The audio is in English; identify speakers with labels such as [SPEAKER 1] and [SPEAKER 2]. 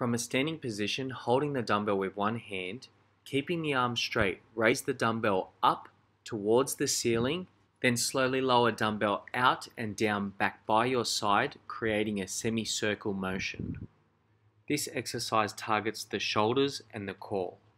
[SPEAKER 1] From a standing position, holding the dumbbell with one hand, keeping the arms straight, raise the dumbbell up towards the ceiling, then slowly lower dumbbell out and down back by your side, creating a semicircle motion. This exercise targets the shoulders and the core.